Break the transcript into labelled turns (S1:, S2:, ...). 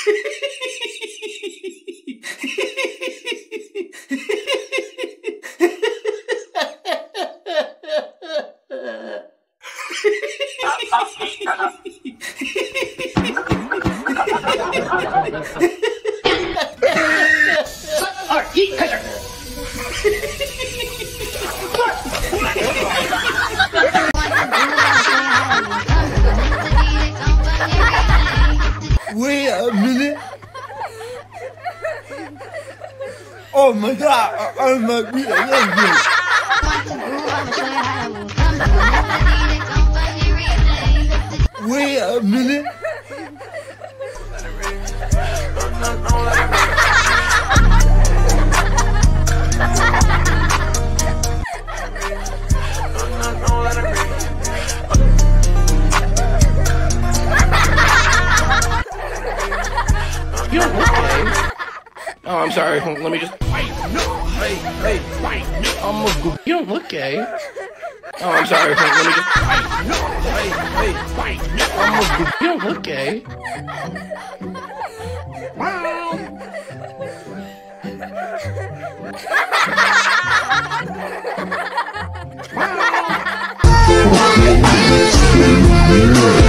S1: Wait a minute. Oh my god, I'm a Wait a minute.
S2: You don't look gay. Oh, I'm sorry. Let me just. Hey, I'm a goop. You don't look gay. Oh, I'm sorry. Let me just. Hey, I'm a goop. You don't look gay. Wow.